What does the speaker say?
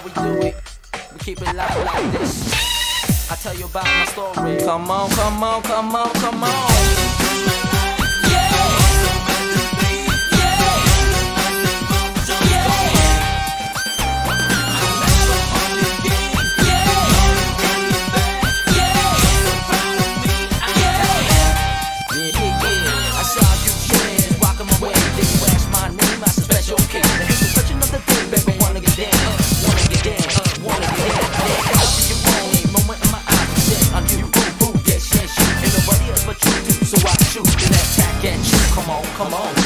we do it. We keep it live like this. I tell you about my story. Come on, come on, come on, come on. Come on.